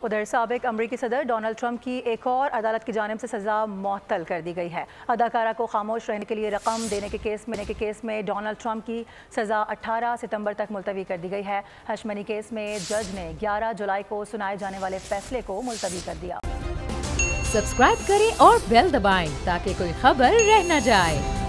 उधर साबिक अमरीकी सदर डोनाल्ड ट्रंप की एक और अदालत की जानिब से सज़ा मुअत्तल कर दी गई है। अदाकारा को खामोश रहने के लिए रकम देने के केस में डोनाल्ड ट्रंप की सज़ा 18 सितंबर तक मुलतवी कर दी गई है। हश मनी केस में जज ने 11 जुलाई को सुनाए जाने वाले फैसले को मुलतवी कर दिया। सब्सक्राइब करें और बेल दबाएं ताकि कोई खबर रह न जाए।